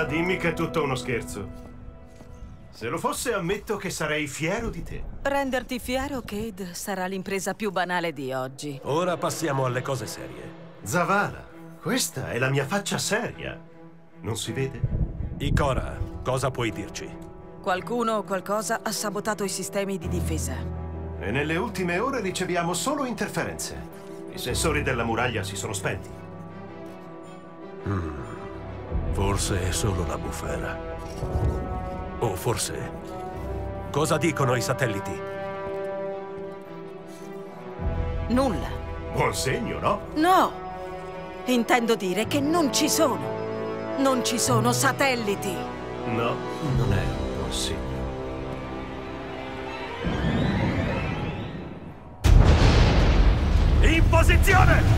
dimmi che è tutto uno scherzo. Se lo fosse, ammetto che sarei fiero di te. Renderti fiero, Cade, sarà l'impresa più banale di oggi. Ora passiamo alle cose serie. Zavala, questa è la mia faccia seria. Non si vede? Ikora, cosa puoi dirci? Qualcuno o qualcosa ha sabotato i sistemi di difesa. E nelle ultime ore riceviamo solo interferenze. I sensori della muraglia si sono spenti. Forse è solo la bufera. O forse... Cosa dicono i satelliti? Nulla. Buon segno, no? No! Intendo dire che non ci sono. Non ci sono satelliti. No, non è un buon segno. In posizione!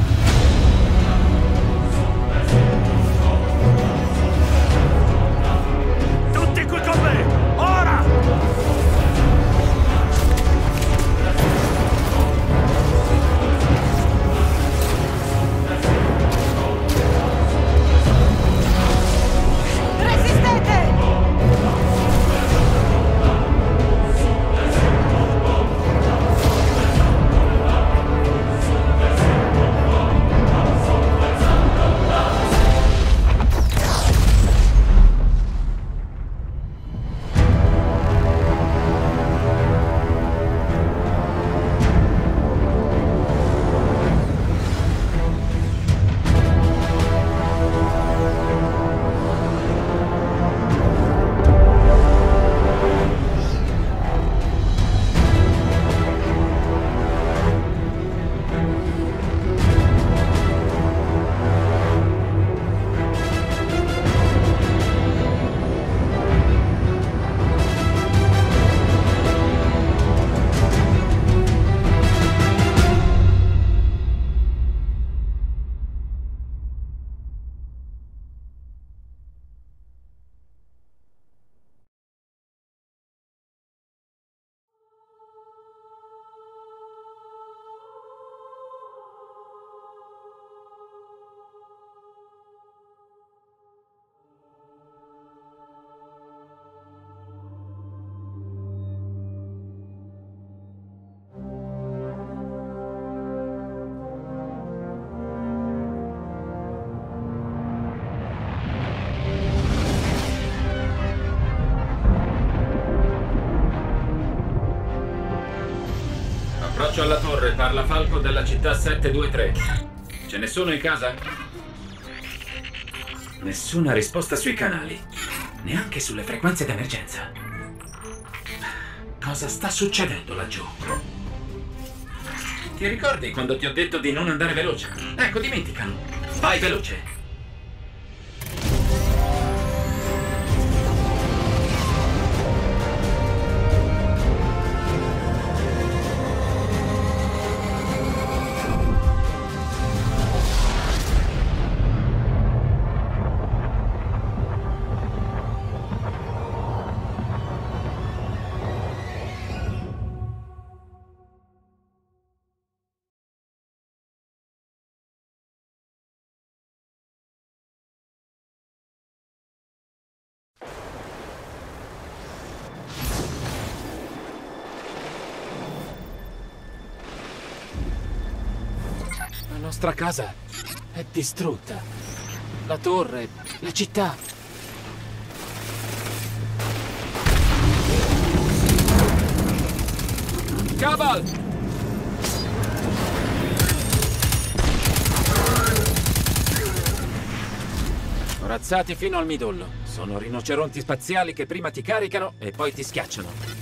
Tutti qui con me! Ora! Resistete! Approccio alla torre, parla Falco della città 723. Ce ne sono in casa? Nessuna risposta sui canali, neanche sulle frequenze d'emergenza. Cosa sta succedendo laggiù? Ti ricordi quando ti ho detto di non andare veloce? Ecco, dimenticalo. Vai veloce. La nostra casa è distrutta. La torre, la città. Cabal! Corazzati fino al midollo. Sono rinoceronti spaziali che prima ti caricano e poi ti schiacciano.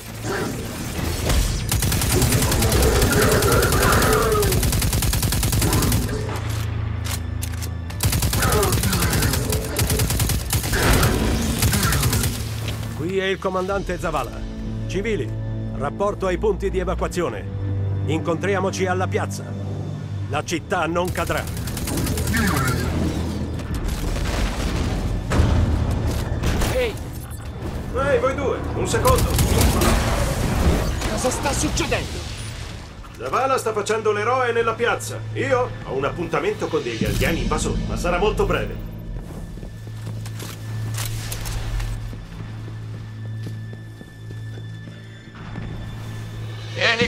Qui è il comandante Zavala. Civili, rapporto ai punti di evacuazione. Incontriamoci alla piazza. La città non cadrà. Ehi, Ehi, voi due, un secondo. cosa sta succedendo? Zavala sta facendo l'eroe nella piazza. Io ho un appuntamento con degli alieni invasori, ma sarà molto breve.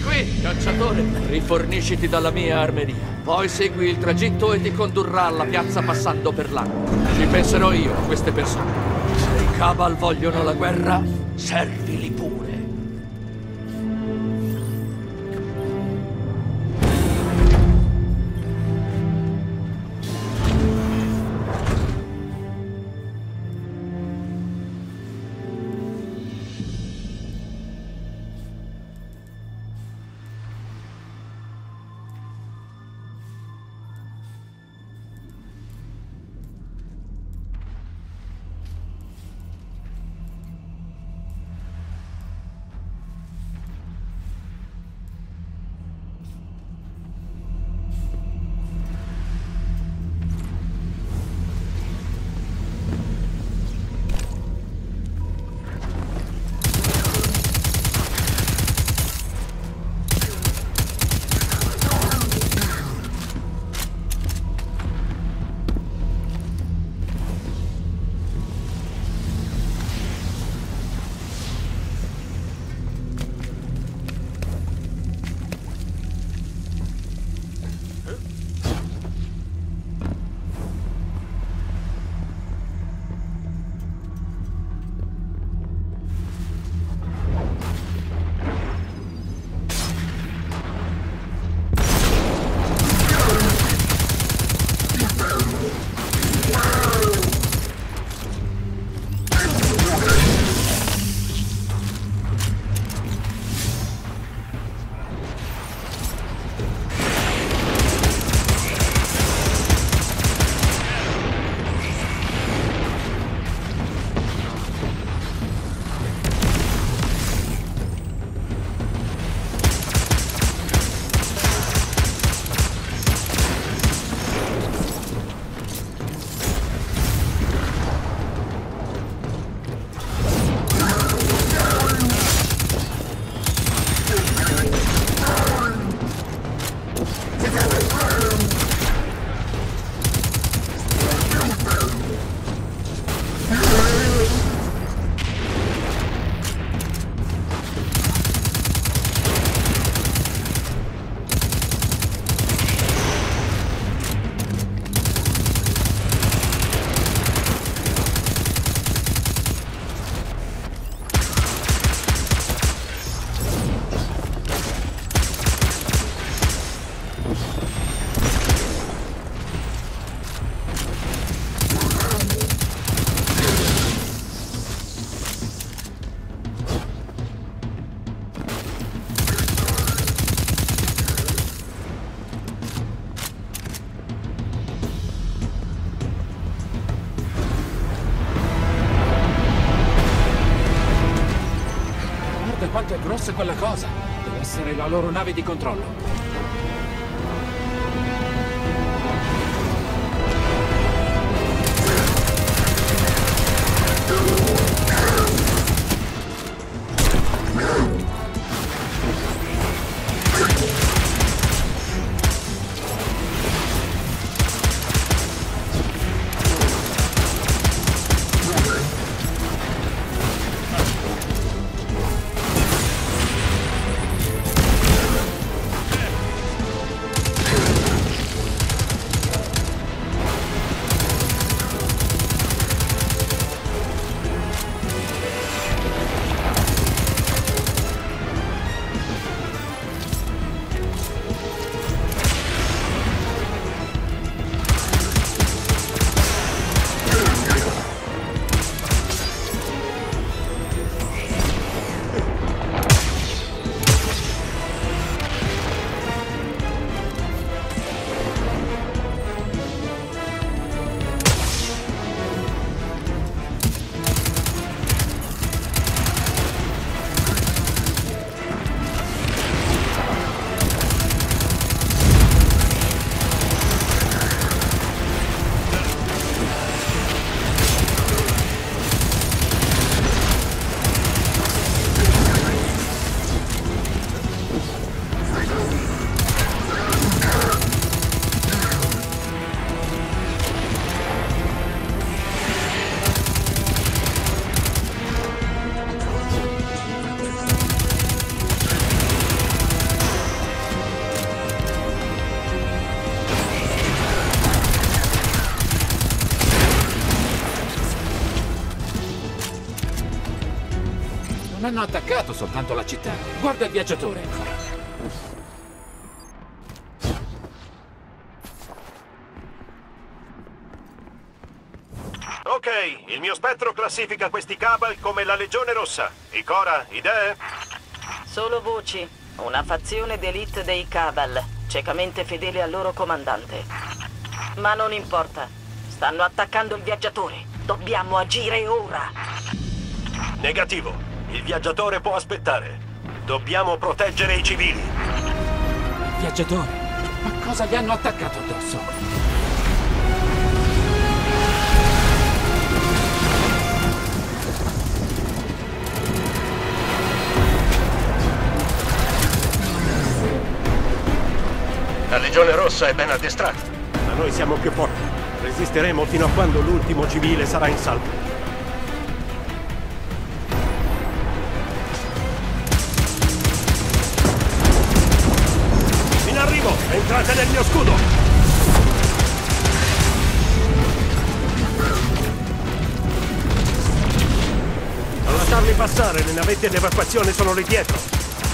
qui, cacciatore. Rifornisciti dalla mia armeria. Poi segui il tragitto e ti condurrà alla piazza passando per l'acqua. Ci penserò io a queste persone. Se i Cabal vogliono la guerra, servili pure. Quanto è grossa quella cosa! Deve essere la loro nave di controllo. Non hanno attaccato soltanto la città. Guarda il viaggiatore. Ok, il mio spettro classifica questi Cabal come la Legione Rossa. Ikora, idee? Solo voci. Una fazione d'élite dei Cabal, ciecamente fedele al loro comandante. Ma non importa. Stanno attaccando il viaggiatore. Dobbiamo agire ora. Negativo. Il viaggiatore può aspettare. Dobbiamo proteggere i civili. Il viaggiatore? Ma cosa gli hanno attaccato addosso? La Legione Rossa è ben addestrata. Ma noi siamo più forti. Resisteremo fino a quando l'ultimo civile sarà in salvo. In arrivo! Entrate nel mio scudo! Non lasciarli passare, le navette d'evacuazione sono lì dietro.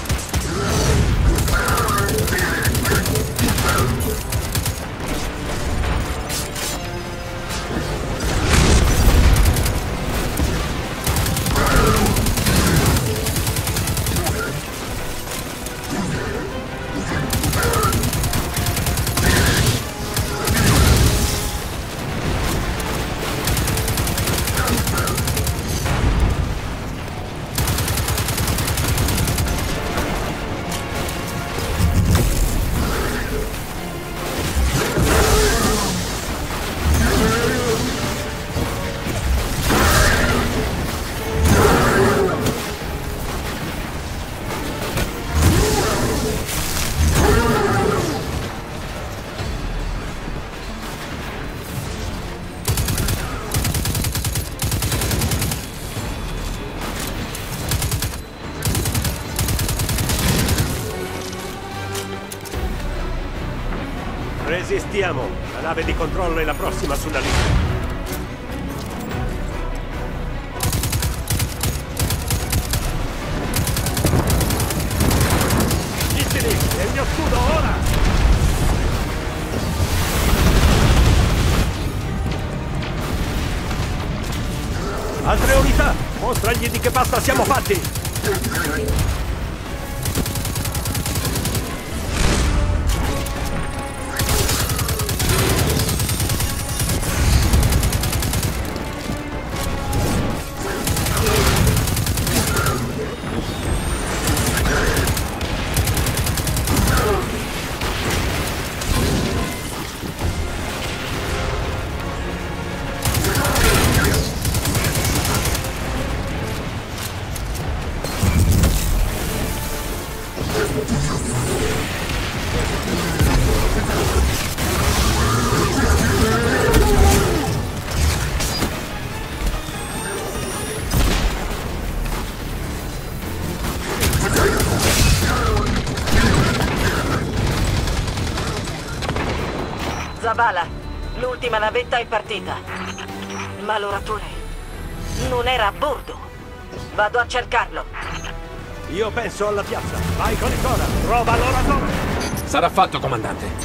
Resistiamo! La nave di controllo è la prossima sulla lista. Missili! È il mio scudo, ora! Altre unità! Mostragli di che pasta siamo fatti! Zavala, l'ultima navetta è partita. Ma l'oratore non era a bordo. Vado a cercarlo. Io penso alla piazza. Vai con Ikora, trova l'oratore! Sarà fatto, comandante.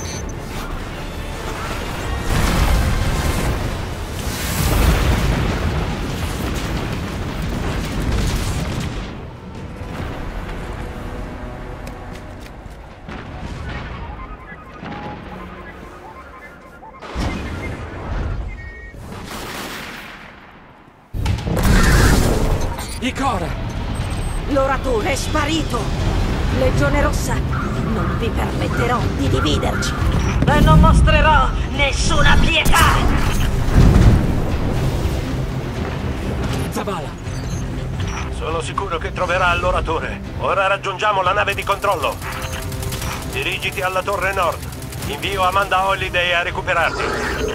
Ikora! L'oratore è sparito! Legione Rossa, non vi permetterò di dividerci! E non mostrerò nessuna pietà! Zavala! Sono sicuro che troverà l'oratore. Ora raggiungiamo la nave di controllo. Dirigiti alla torre nord. Invio Amanda Holiday a recuperarti.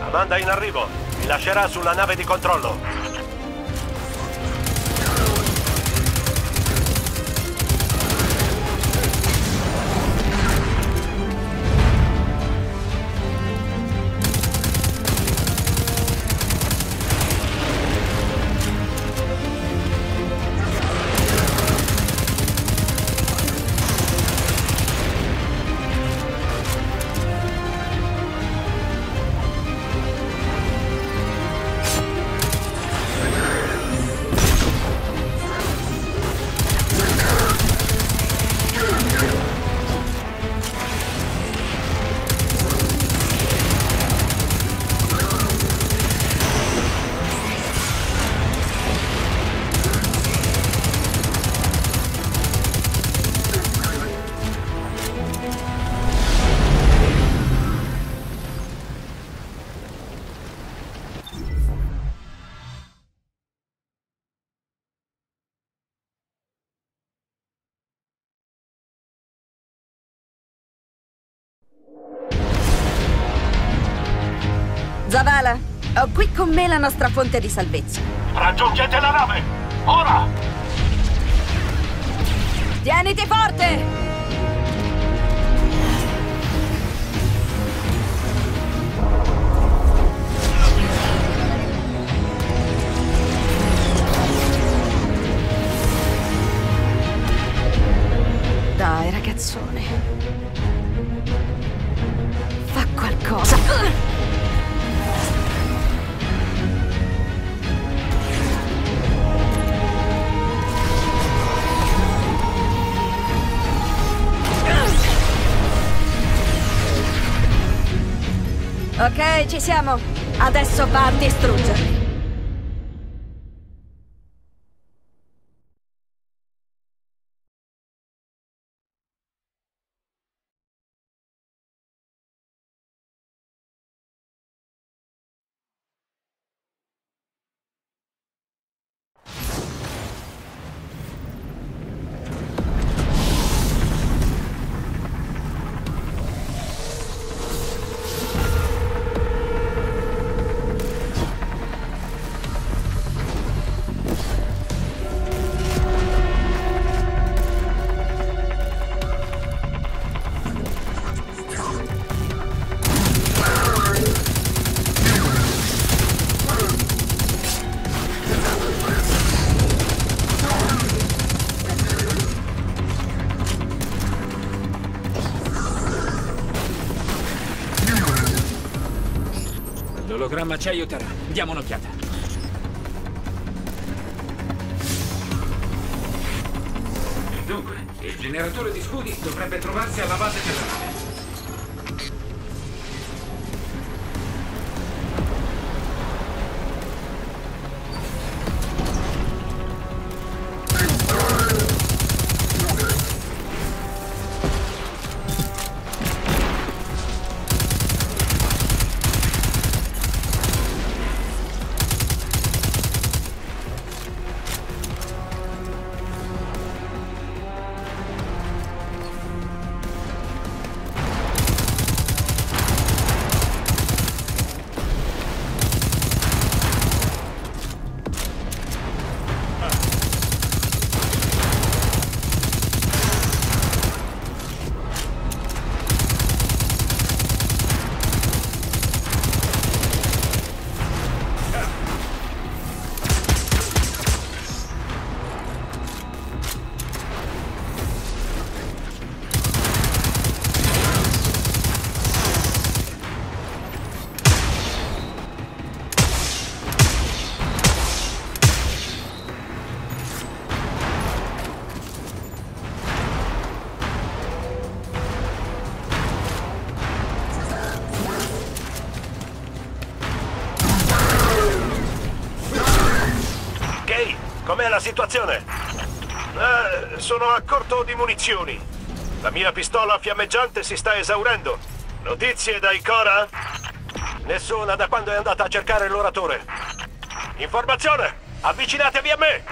Amanda in arrivo. Vi lascerà sulla nave di controllo. Zavala, ho qui con me la nostra fonte di salvezza. Raggiungete la nave! Ora! Tieniti forte! Dai, ragazzone. Fa qualcosa. Ok, ci siamo. Adesso va a distruggerli. L'ologramma ci aiuterà. Diamo un'occhiata. Dunque, il generatore di scudi dovrebbe trovarsi alla base della nave. Com'è la situazione? Sono a corto di munizioni. La mia pistola fiammeggiante si sta esaurendo. Notizie da Ikora? Nessuna da quando è andata a cercare l'oratore. Informazione! Avvicinatevi a me!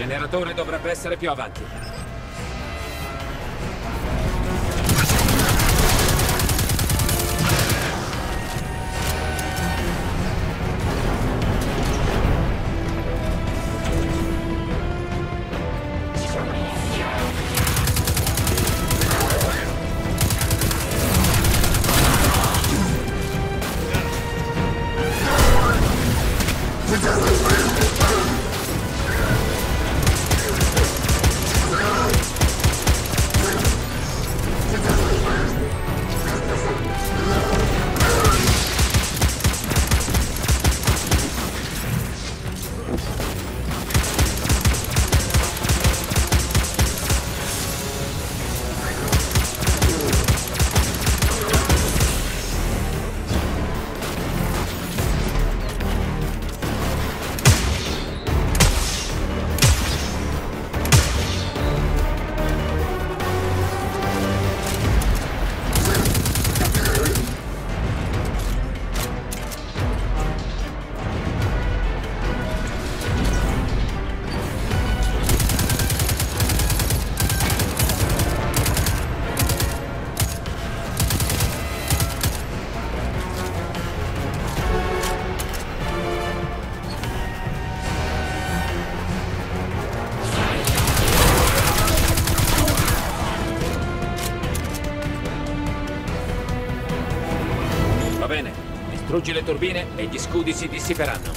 generatore dovrebbe essere più avanti. Va bene, distruggi le turbine e gli scudi si dissiperanno.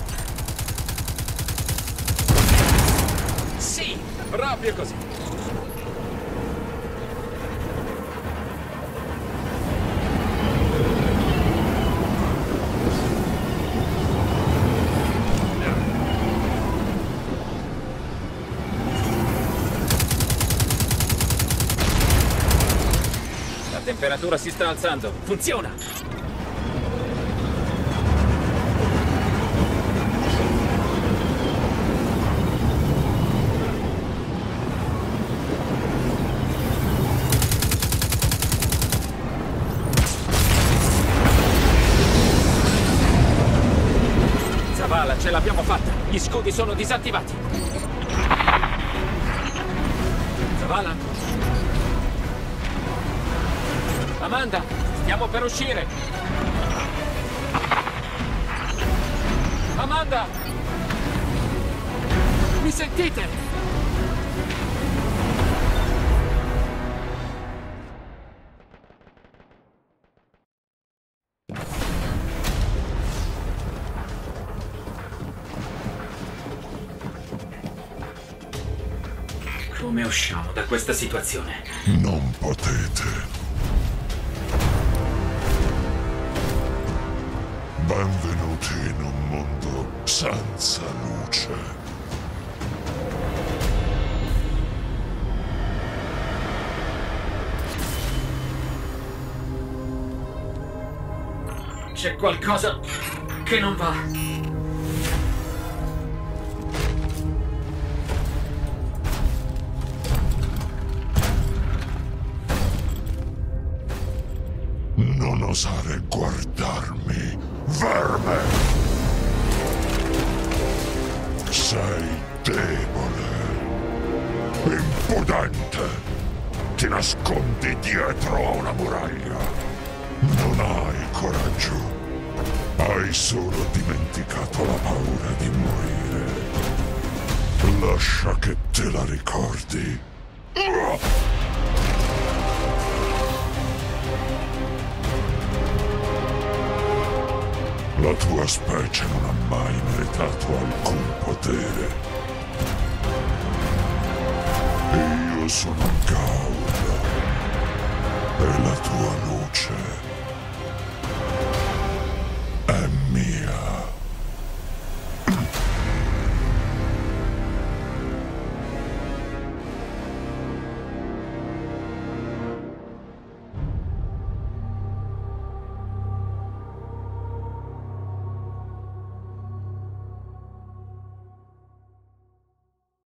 Sì, proprio così. La temperatura si sta alzando. Funziona! Zavala, ce l'abbiamo fatta! Gli scudi sono disattivati! Zavala? Amanda, stiamo per uscire! Amanda! Mi sentite? Come usciamo da questa situazione? Non potete. Benvenuti in un mondo senza luce. C'è qualcosa che non va. Non osare guardarmi, verme! Sei debole, impudente, ti nascondi dietro a una muraglia. Non hai coraggio, hai solo dimenticato la paura di morire. Lascia che te la ricordi. La tua specie non ha mai meritato alcun potere. Io sono Gaul e la tua luce